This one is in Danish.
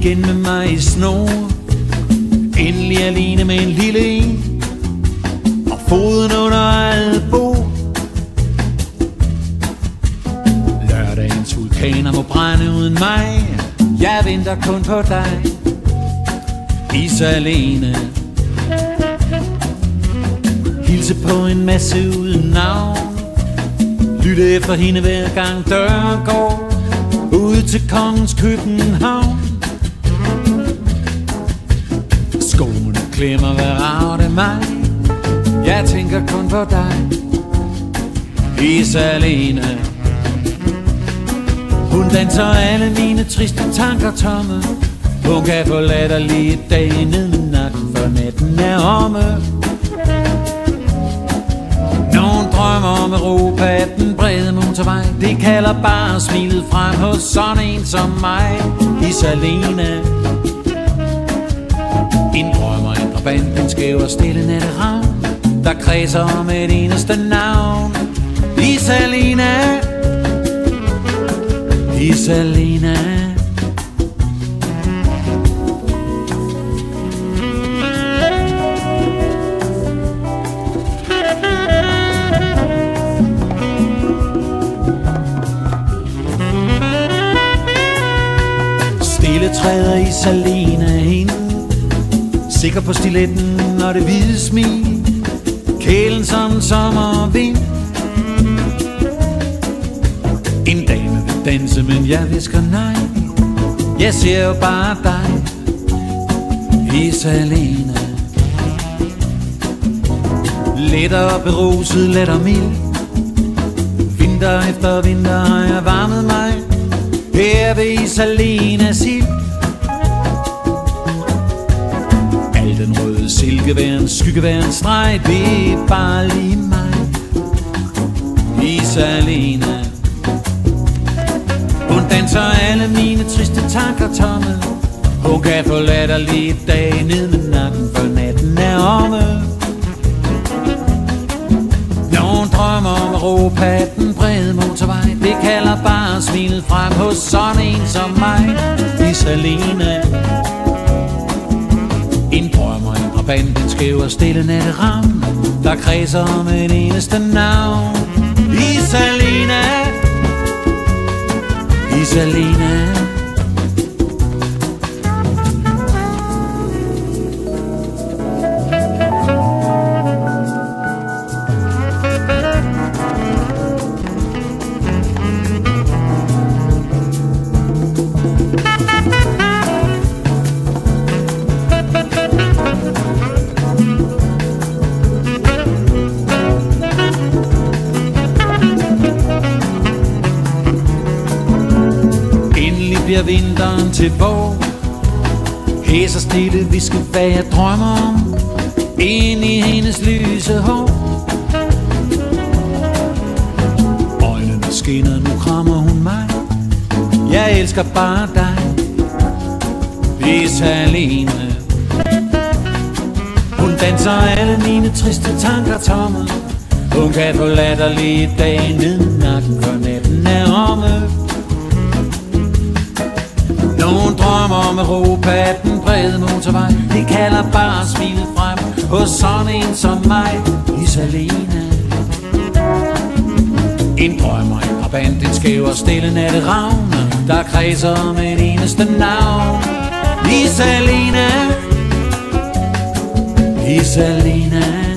igen med mig i snor. Endelig alene med en lille en, og foden under eget bord. Lørdagens vulkaner må brænde uden mig. Jeg venter kun på dig, is alene. Hilse på en masse uden navn. Lytte efter hende hver gang døren går ud til kongens København. Skoene klemmer, hvad rager det mig? Jeg tænker kun på dig, is alene. Hun danser alle mine triste tanker tomme. Hun kan få latterlige dage ned med natten, for natten er omme. Nogen drømmer om Europa, den brede motorvej. Det kalder bare smilet frem hos sådan en som mig, is alene. En drømmer, en drabant, en skæv og stille natteravn, der kredser om et eneste navn, is alene. Is alene. Stille træder is alene ind, sikker på stiletten og det hvide smil, kælen som en sommervind. En dame vil danse, men jeg visker nej. Jeg ser jo bare dig, is alene. Let og beruset, let og mild. Vinter efter vinter har jeg varmet mig her ved is alenes ild. Al den røde silkevær, skyggevær, en streg, det er bare lige mig, is alene. Hun danser alle mine triste tanker tomme. Hun kan få latterlige dage ned med natten, for natten er omme. Nogen drømmer om Europa, den brede motorvej. Det kalder bare smilet frem hos sådan en som mig, is alene. En drømmer, en drabant, en skæv og stille natteravn, der kredser om et eneste navn, is alene. Is alene. Bliver vinteren til vår, hæs og stille viske, hvad jeg drømmer om, ind i hendes lyse hår. Øjnene skinner, nu krammer hun mig. Jeg elsker bare dig, is alene. Hun danser alle mine triste tanker tomme. Hun kan få latterlige dage ned med nakken, for natten er omme. Nogen drømmer om Europa, den brede motorvej. Det kalder bare smilet frem hos sådan en som mig, is alene. En drømmer, en drabant, en skæv og stille natteravn, der kredser om et eneste navn, is alene. Is alene.